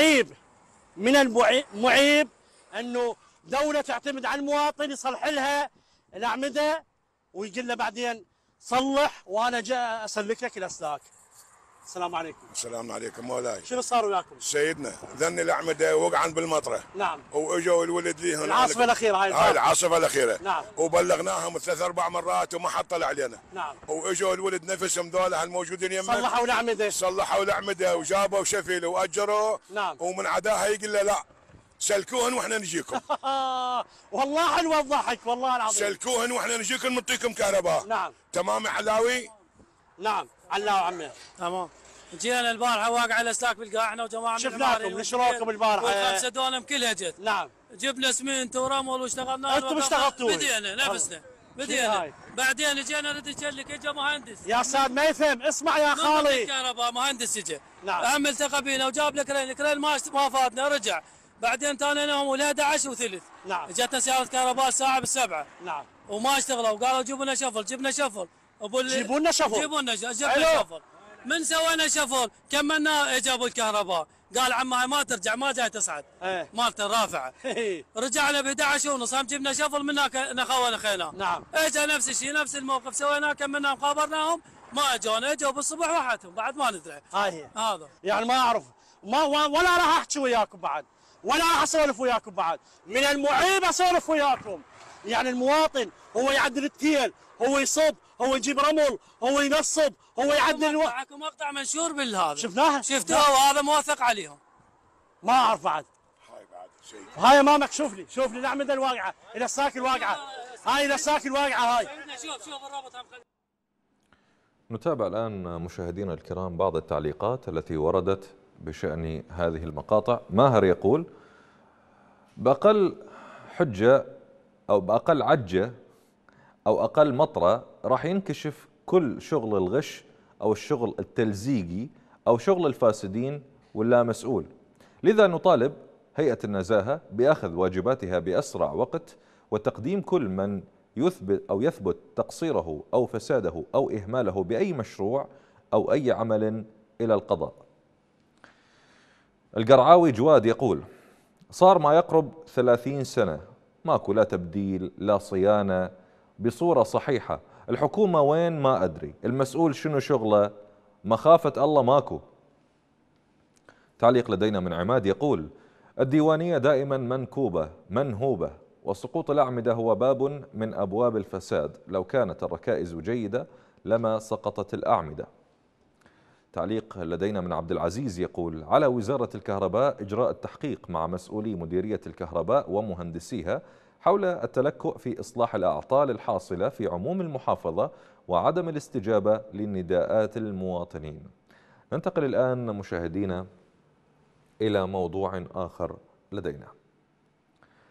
S9: المعيب أنه دولة تعتمد على المواطن يصلح لها الأعمدة ويقول له بعدين صلح وأنا جاء أسلك لك الأسلاك. السلام عليكم.
S19: السلام عليكم مولاي.
S9: شنو صار وياكم؟
S19: سيدنا ذن الأعمدة وقعن بالمطرة.
S9: نعم.
S19: واجوا الولد ليهم
S9: العاصفة الأخيرة
S19: هاي العاصفة الأخيرة.
S9: نعم.
S19: وبلغناهم 3-4 مرات وما حد طلع علينا.
S9: نعم.
S19: واجوا الولد نفسهم ذولا الموجودين يمك
S9: صلحوا الأعمدة.
S19: صلحوا الأعمدة وجابوا شفيل وأجروا.
S9: نعم.
S19: ومن عداها يقول له لا سلكوهن واحنا نجيكم.
S9: والله حلوة الضحك والله العظيم.
S19: سلكوهن واحنا نجيكم نعطيكم كهرباء.
S9: نعم.
S19: تمام يا علاوي؟
S9: نعم علاوي عمي.
S20: تمام. جينا البارحه واقع الاسلاك بالقاع احنا وجماعه
S9: شفناكم نشروكم البارحه.
S20: والخمسه دونم كلها جت.
S9: نعم.
S20: جبنا اسمنت ورمل واشتغلنا.
S9: انتم اشتغلتوا؟
S20: بدينا نفسنا بدينا. بعدين جينا نريد نشلك اجى مهندس.
S9: يا استاذ ميثم اسمع يا خالي.
S20: الكهرباء مهندس اجى.
S9: نعم.
S20: عمل التقى بينا وجاب لك الكرين ما فاتنا رجع. بعدين تانيناهم ولا 11 وثلث.
S9: نعم.
S20: جتنا سياره كهرباء الساعه ب7.
S9: نعم.
S20: وما اشتغلوا وقالوا جيبوا لنا شفل. جبنا شفل.
S9: جيبوا لنا شفل.
S20: جبنا شفل. من سوينا شفل كملنا جابوا الكهرباء قال عماي ما ترجع ما جاي تصعد مالته رافعه. رجعنا ب 11 ونص هم جبنا شفل من هناك نخونا خينا.
S9: نعم.
S20: اجى نفس الشيء نفس الموقف سويناه كملنا مخابرناهم ما اجونا اجوا بالصبح وحدهم بعد ما ندري.
S9: هاي هي
S20: هذا
S9: يعني ما اعرف ولا راح احكي وياكم بعد ولا راح اسولف وياكم بعد. من المعيب اسولف وياكم. يعني المواطن هو يعدل التيل هو يصب هو يجيب رمل هو ينصب هو يعدل
S20: معكم مقطع منشور بالهذا
S9: شفناها
S20: شفتوها وهذا موثق عليهم.
S9: ما اعرف بعد. هاي امامك شوف لي الاعمده الواقعه الاسلاك الواقعه هاي الاسلاك الواقعه هاي.
S20: شوف الرابط هم.
S1: نتابع الآن مشاهدينا الكرام بعض التعليقات التي وردت بشأن هذه المقاطع. ماهر يقول بأقل حجة أو بأقل عجة أو أقل مطرة راح ينكشف كل شغل الغش أو الشغل التلزيقي أو شغل الفاسدين واللا مسؤول. لذا نطالب هيئة النزاهة بأخذ واجباتها بأسرع وقت وتقديم كل من يثبت تقصيره أو فساده أو إهماله بأي مشروع أو أي عمل إلى القضاء. القرعاوي جواد يقول صار ما يقرب 30 سنة ماكو لا تبديل لا صيانة بصورة صحيحة. الحكومة وين ما أدري، المسؤول شنو شغله، مخافة الله ماكو. تعليق لدينا من عماد يقول الديوانية دائما منهوبة وسقوط الأعمدة هو باب من أبواب الفساد. لو كانت الركائز جيدة لما سقطت الأعمدة. تعليق لدينا من عبد العزيز يقول على وزارة الكهرباء إجراء التحقيق مع مسؤولي مديرية الكهرباء ومهندسيها حول التلكؤ في إصلاح الأعطال الحاصلة في عموم المحافظة وعدم الاستجابة لنداءات المواطنين. ننتقل الآن مشاهدينا إلى موضوع آخر لدينا.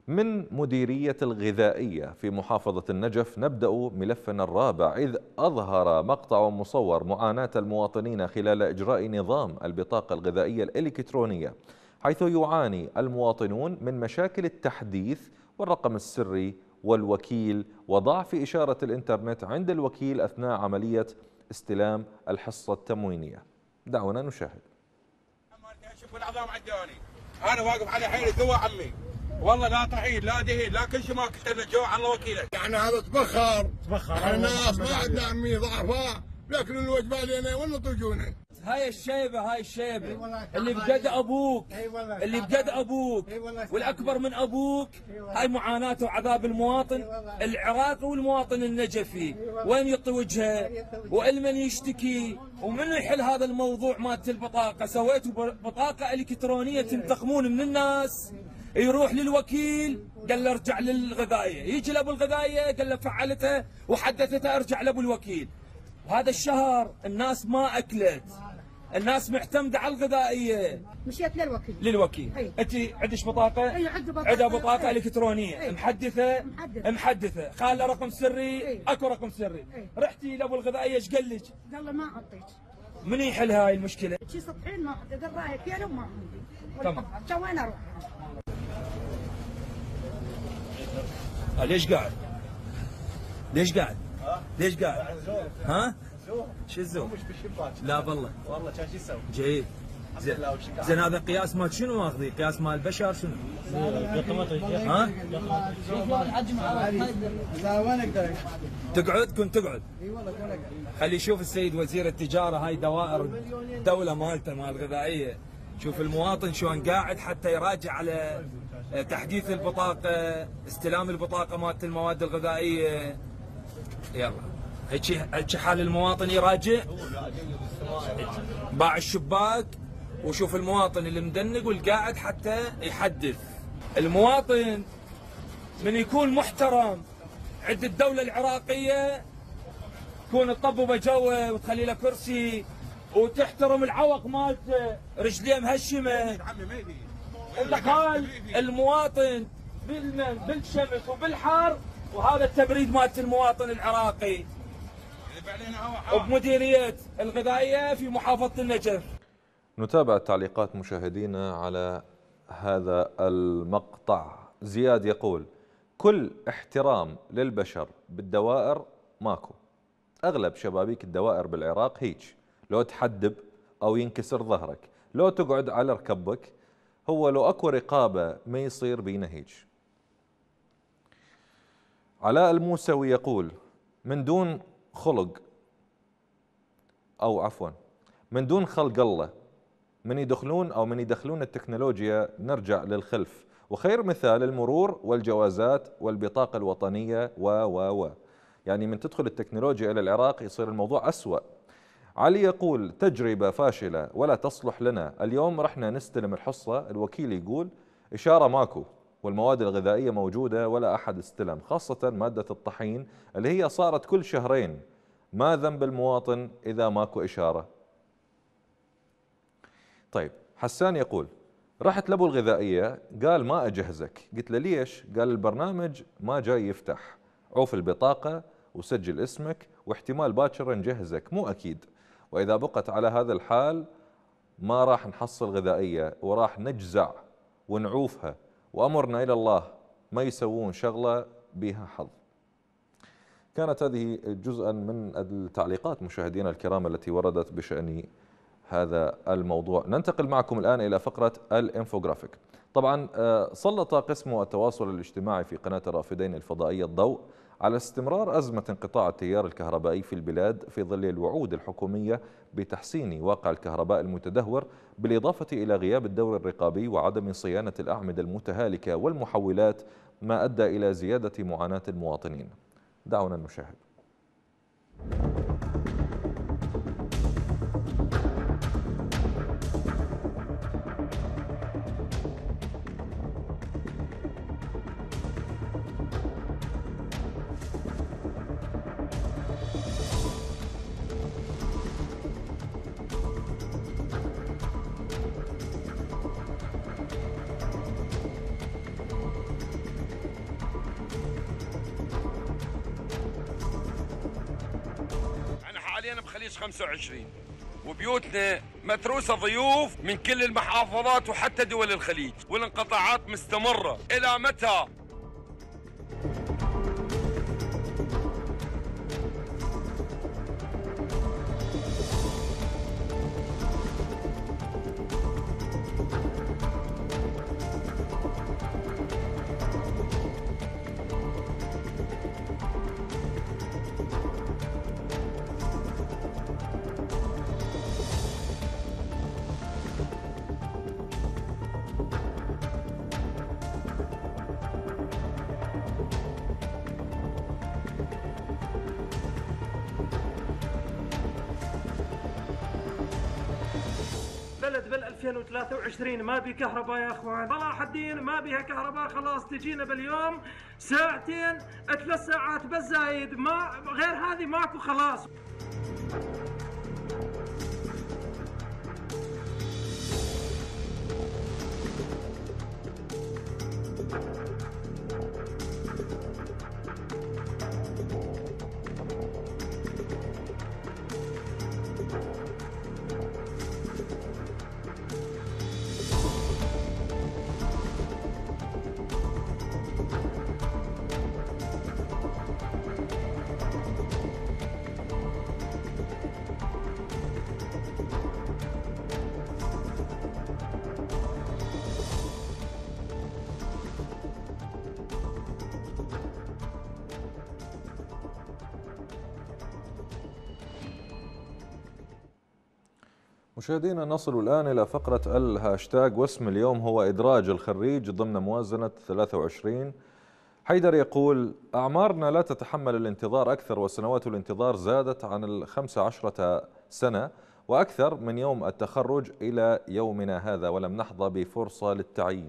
S1: من مديرية الغذائية في محافظة النجف نبدأ ملفنا الرابع، إذ أظهر مقطع مصور معاناة المواطنين خلال إجراء نظام البطاقة الغذائية الإلكترونية، حيث يعاني المواطنون من مشاكل التحديث والرقم السري والوكيل وضعف إشارة الإنترنت عند الوكيل أثناء عملية استلام الحصة التموينية. دعونا نشاهد.
S6: شوف العظام عداني، أنا واقف على حيلي جوا عمي، والله لا طحين لا دهين لا كل شيء ما كنت لنا جوع الله وكيلك.
S19: يعني هذا تبخر احنا ناس ما عندنا عمي ضعفاء بياكلوا الوجبه لنا ولا طجونا.
S21: هاي الشيبه اللي بقد ابوك اللي بقد ابوك والاكبر من ابوك، هاي معاناته وعذاب المواطن العراقي والمواطن النجفي. وين يعطي وجهه والمن يشتكي ومن يحل هذا الموضوع مالت البطاقه؟ سويتوا بطاقه الكترونيه تنتقمون من الناس. يروح للوكيل قال له ارجع للغذائيه، يجي لابو الغذائيه قال له فعلتها وحدثتها ارجع لابو الوكيل. وهذا الشهر الناس ما اكلت، الناس معتمده على الغذائيه.
S22: مشيت للوكيل.
S21: انت عندك بطاقه؟
S22: اي عندي بطاقه.
S21: عندها بطاقه الكترونيه محدثه خاله رقم سري. اكو رقم سري. رحتي لابو الغذائيه ايش قال لك؟
S22: قال له ما اعطيك.
S21: من يحل هاي المشكله؟
S22: شي سطحين ما حد درايه فيها وما عندي.
S21: تمام.
S22: وين اروح؟
S21: ليش قاعد؟ ليش قاعد؟ ها؟ شو الزوم؟ لا بالله
S23: كان شو يسوي؟
S21: جيد. زين هذا قياس مال شنو ماخذي؟ قياس مال البشر شنو؟ ها؟
S2: لا وين اقدر
S21: تقعد؟ كنت تقعد.
S2: اي والله كون اقعد.
S21: خلي يشوف السيد وزير التجاره هاي دوائر الدوله مالته مال الغذائيه. شوف المواطن شلون قاعد حتى يراجع على تحديث البطاقه، استلام البطاقه مالت المواد الغذائيه. يلا هيك حال المواطن يراجع باع الشباك وشوف المواطن اللي مدنق والقاعد حتى يحدث. المواطن من يكون محترم عند الدولة العراقية تكون تطببه جوه وتخلي له كرسي وتحترم العوق مالته، رجليه مهشمه. الحال المواطن بالشمس وبالحر، وهذا التبريد مالت المواطن العراقي وبمديرية الغذائية في محافظة النجف.
S1: نتابع التعليقات مشاهدينا على هذا المقطع. زياد يقول: كل احترام للبشر بالدوائر ماكو، أغلب شبابيك الدوائر بالعراق هيج، لو تحدب أو ينكسر ظهرك، لو تقعد على ركبك، هو لو أكو رقابة ما يصير بينا هيج. علاء الموسوي يقول: من دون خلق أو عفوا من دون خلق الله من يدخلون التكنولوجيا نرجع للخلف، وخير مثال المرور والجوازات والبطاقة الوطنية و يعني من تدخل التكنولوجيا إلى العراق يصير الموضوع أسوأ. علي يقول: تجربة فاشلة ولا تصلح لنا، اليوم رحنا نستلم الحصة الوكيل يقول إشارة ماكو، والمواد الغذائية موجودة ولا أحد استلم، خاصة مادة الطحين اللي هي صارت كل شهرين. ما ذنب المواطن إذا ماكو إشارة؟ طيب حسان يقول: رحت لابو الغذائية قال ما أجهزك، قلت له ليش؟ قال البرنامج ما جاي يفتح، عوف البطاقة وسجل اسمك واحتمال باكر نجهزك، مو أكيد، وإذا بقت على هذا الحال ما راح نحصل غذائية وراح نجزع ونعوفها، وأمرنا إلى الله ما يسوون شغلة بها حظ. كانت هذه جزءا من التعليقات مشاهدينا الكرام التي وردت بشأن هذا الموضوع. ننتقل معكم الآن إلى فقرة الإنفوغرافيك. طبعا سلط قسم التواصل الاجتماعي في قناة الرافدين الفضائية الضوء على استمرار أزمة انقطاع التيار الكهربائي في البلاد في ظل الوعود الحكومية بتحسين واقع الكهرباء المتدهور، بالإضافة إلى غياب الدور الرقابي وعدم صيانة الأعمدة المتهالكة والمحولات، ما أدى إلى زيادة معاناة المواطنين. دعونا نشاهد.
S3: علينا بخليج 25 وبيوتنا متروسة ضيوف من كل المحافظات وحتى دول الخليج، والانقطاعات مستمرة إلى متى؟
S4: بلد بال 2023 ما بي كهرباء يا اخوان، صلاح الدين ما بيها كهرباء، خلاص تجينا باليوم ساعتين 3 ساعات بس زايد، ما غير هذه ماكو خلاص.
S1: مشاهدينا، نصل الآن إلى فقرة الهاشتاج، واسم اليوم هو إدراج الخريج ضمن موازنة 23. حيدر يقول: أعمارنا لا تتحمل الانتظار أكثر، وسنوات الانتظار زادت عن 15 سنة وأكثر من يوم التخرج إلى يومنا هذا، ولم نحظى بفرصة للتعيين.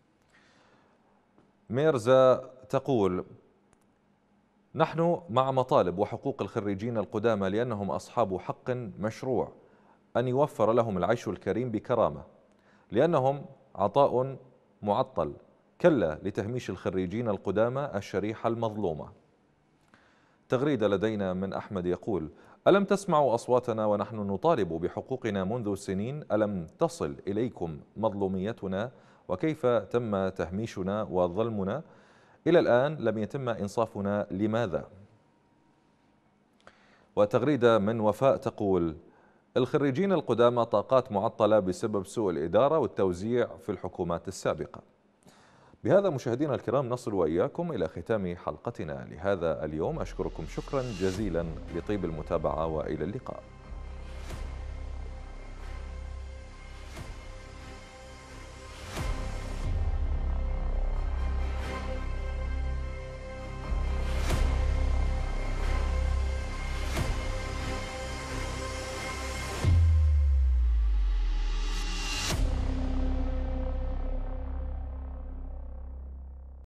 S1: ميرزا تقول: نحن مع مطالب وحقوق الخريجين القدامى لأنهم أصحاب حق مشروع أن يوفر لهم العيش الكريم بكرامة، لأنهم عطاء معطل، كلا لتهميش الخريجين القدامى الشريحة المظلومة. تغريدة لدينا من أحمد يقول: ألم تسمعوا أصواتنا ونحن نطالب بحقوقنا منذ سنين؟ ألم تصل إليكم مظلوميتنا وكيف تم تهميشنا وظلمنا؟ إلى الآن لم يتم إنصافنا، لماذا؟ وتغريدة من وفاء تقول: الخريجين القدامى طاقات معطلة بسبب سوء الإدارة والتوزيع في الحكومات السابقة. بهذا مشاهدينا الكرام نصل وإياكم إلى ختام حلقتنا لهذا اليوم. أشكركم شكرا جزيلا لطيب المتابعة وإلى اللقاء.